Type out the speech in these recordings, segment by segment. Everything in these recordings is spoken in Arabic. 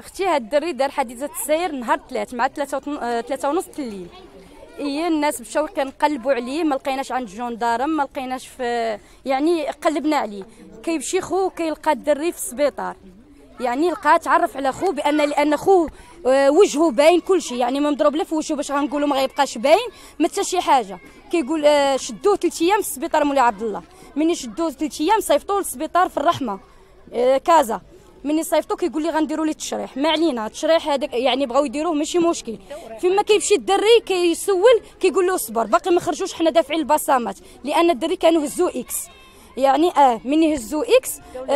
اختي هاد الدري دار حادثه السير نهار 3 مع 3:30 الليل. هي الناس مشاو كنقلبوا عليه، ما لقيناش عند الجندارم، ما لقيناش في يعني قلبنا عليه. كيمشي خو كيلقى الدري في السبيطار، يعني لقى تعرف على خو لان خوه وجهه باين كل شيء، يعني ما مضروب لا في وجهه باش غنقولوا ما غيبقاش باين ما حتى شي حاجه. كيقول شدوه 3 ايام في السبيطار مولاي عبد الله. مني شدوه 3 ايام صيفطوه للسبيطار في الرحمه كازا. مني صيفطو كيقول لي غنديروا لي التشريح، ما علينا التشريح هذاك يعني بغاو يديروه ماشي مشكل. فيما كيمشي الدري كيسول كيقول له اصبر باقي ما خرجوش حنا دافعين البصمات، لان الدري كانوا هزوا اكس يعني مني هزوا اكس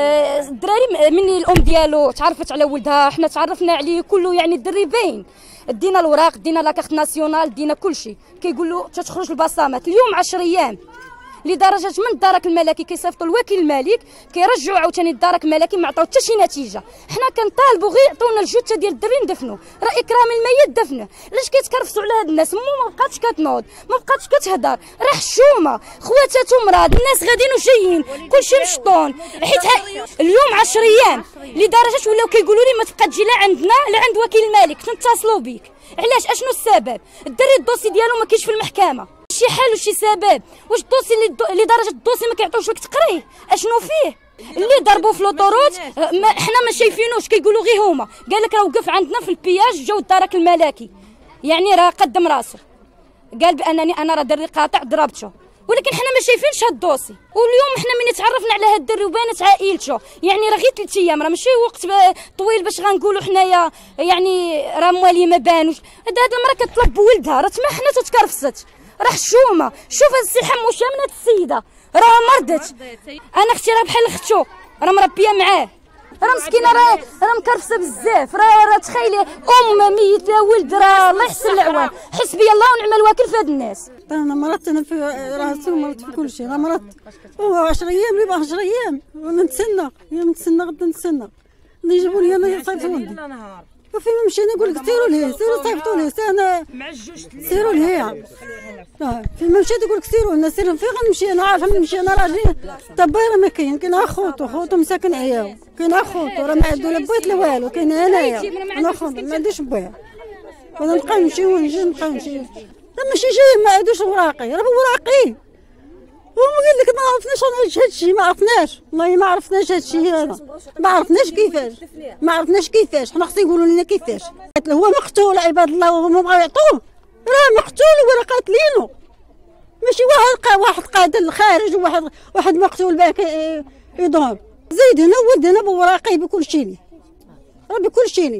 الدراري مني الام ديالو تعرفت على ولدها، حنا تعرفنا عليه كله، يعني الدري باين. دينا الوراق دينا لاكارت ناسيونال دينا كلشي. كيقول له تتخرج البصمات اليوم 10 ايام، لدرجه من الدرك الملكي كيصيفطوا الوكيل الملك كيرجعوا عاوتاني الدرك الملكي ما عطاو حتى شي نتيجه. حنا كنطالبوا غير يعطونا الجثه ديال الدري ندفنوا، راه اكرام الميت دفنه. علاش كيتكرفسوا على هاد الناس؟ مو ما بقاتش كتنوض ما بقاتش كتهضر، راه حشومه خواتاتو مراد الناس غاديين وجايين كلشي مشطون. حيت اليوم 10 ايام لدرجه ولاو كيقولوا لي ما تبقى تجي لا عندنا لا عند وكيل الملك نتصلوا بك. علاش؟ اشنو السبب؟ الدري الدوسي ديالو ما كاينش في المحكمه، شي حل وشي سبب. واش الدوسي لدرجه الدوسي ما كيعطيوش لك تقريه؟ اشنو فيه؟ اللي ضربوا في لوطوروت حنا ما شايفينوش، كيقولوا غير هما. قال لك راه وقف عندنا في البياج جاو الدرك الملكي، يعني راه قدم راسه قال بانني انا راه دري قاطع ضربته، ولكن حنا ما شايفينش هاد الدوسي. واليوم حنا ملي تعرفنا على هاد الدري وبانت عائلته، يعني راه غير 3 ايام، راه ماشي وقت طويل باش غنقولوا حنايا يعني راه موالي ما بانوش. هاد المراه كطلب بولدها راه تما حنا تتكرفست، راه حشومه. شوف هاد السي حمو شامنه السيده راه مرضت. انا اختي راه بحال اختو راه مربيه معاه، راه مسكينه راه مكرفسه بزاف. راه تخيلي ام ميته ولد، راه الله يحسن العوان. حسبي الله ونعم الوكيل في هاد الناس. انا مرضت، انا في راسي ومرضت في كل شيء، انا مرضت. هو 10 ايام يبقى 10 ايام وانا نتسنى، نتسنى غدا نتسنى اللي يجيبوا لي انا يصيفطوا لي. وفين ما مشينا نقول لك سيروا ليه، سيروا صيفطوا ليه، انا سيروا ليه. فين ما مشيت يقول لك سيروا لنا، سيروا فين غنمشي؟ انا عارفه نمشي انا راجلي طبيره ما كاين، كاين خوتو مساكن عياو، كاين خوتو راه ما عنده لا بيت لا والو، كاين انايا انا خوتو ما عنديش بيت. وانا نبقى نمشي ونجي نبقى نمشي، راه ماشي جاي ما عندوش وراقي، راه وراقي. وهما قال لك ما عرفناش انا هادشي، ما عرفناش والله ما عرفناش هادشي هذا، ما عرفناش كيفاش، ما عرفناش كيفاش. حنا خصنا يقولوا لنا كيفاش. هو مقتول عباد الله وهما بغاو يعطوه، راه مقتول ولا قاتلينه، ماشي واحد قاتل خارج وواحد مقتول باك يضرب. زيد هنا ولد هنا بوراقي بكل شيء، راه بكل شيء.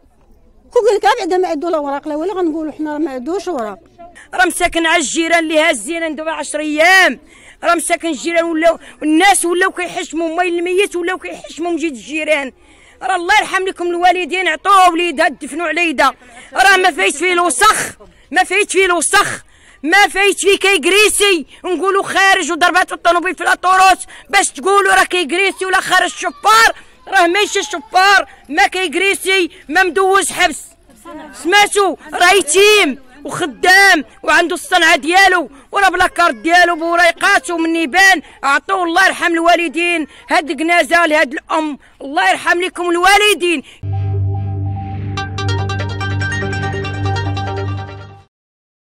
قال لك بعدا ما عندو لا وراق لا ولا غنقولوا حنا ما عندوش وراق. راه مساكن على الجيران اللي هازين دابا 10 ايام، راه مساكن الجيران ولاو الناس ولاو كيحشموا ماي الميت ولاو كيحشموا من جهه الجيران. راه الله يرحم لكم الوالدين عطوه وليدها دفنوا على يدا، راه ما فايت فيه الوسخ، ما فايت فيه الوسخ، ما فايت فيه كيكريسي نقولوا خارج وضربات الطوموبيل في الاطوروس باش تقولوا راه كيكريسي ولا خارج شفار. راه ماشي شفار، ما كيكريسي، ما مدوز حبس، سمعتوا؟ راه يتيم وخدام وعنده الصنعه ديالو وراه بلاكارت ديالو بوريقاتو من يبان. عطوه الله يرحم الوالدين هاد الجنازه لهاد الام، الله يرحم لكم الوالدين.